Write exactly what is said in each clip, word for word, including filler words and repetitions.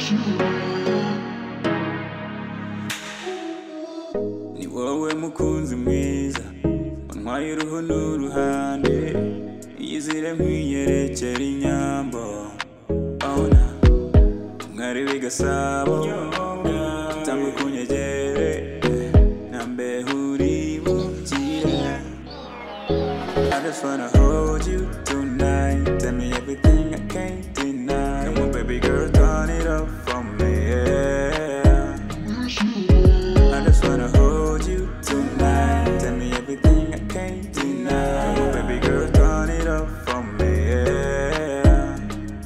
Ni wowe mukunzi mwiza wantwaye uruhu n'uruhande iyizire nkwiyerekera inyambo abona mwari w'igasabo tamwe kunyegere nambe uri bukire. I just wanna hold you tonight, tell me everything I can't deny. Come on baby girl, turn it up for me, yeah. I just wanna hold you tonight, tell me everything I can't deny. Come on baby girl, turn it up for me, yeah.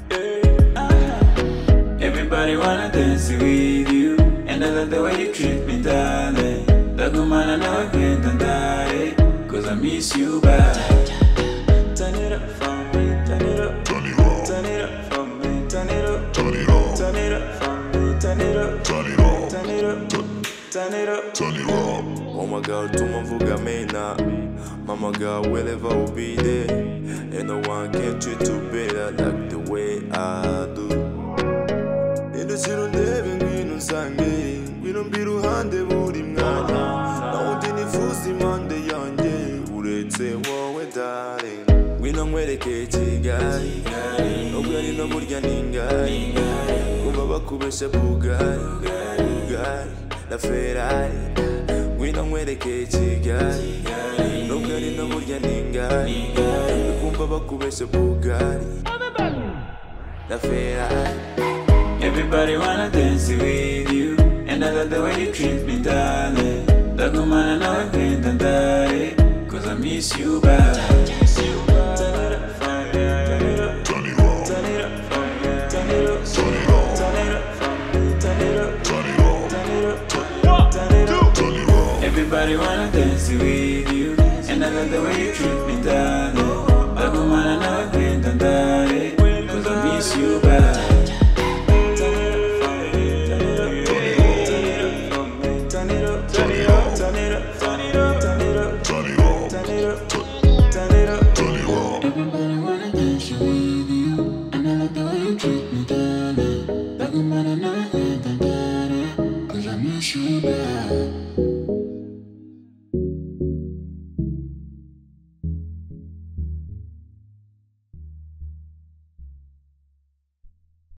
Yeah. Everybody wanna dance with you, and I love the way you treat me, darling. That woman I know I can't die, cause I miss you bad. Turn it up for me, turn it up, turn it up, turn it up for me, turn it up, turn it up, turn it up for me, turn it up, turn it up, turn it up, turn it up, turn it up. Oh my girl, tu m'envoga mena. Mama girl, wherever will be there, and no one can treat you better like the way I do. In the zero never we no sangue, we don't be ruhande buri mwanya. Now dini fusi mande yanje, uretse wowe darling. We no mwereke Kigali, nobwari no burya ningari. Kuba bakubesha Bugari, Bugari, la Ferrari. We no mwereke Kigali, nobwari no burya ningari. Kuba bakubesha Bugari, la Ferrari. Everybody wanna dance with you, and I love the way you treat me, darling. That woman I know I can't die, cause I miss you bad. Turn it up for me, turn it up, turn it up, turn it up for me, turn it up, turn it up, turn it up for me, turn it up, turn it up, turn it up, turn it up, turn it up. Everybody wanna dance with you, and I love the way you treat me, darling. That woman I know I can't die, cause I miss you bad.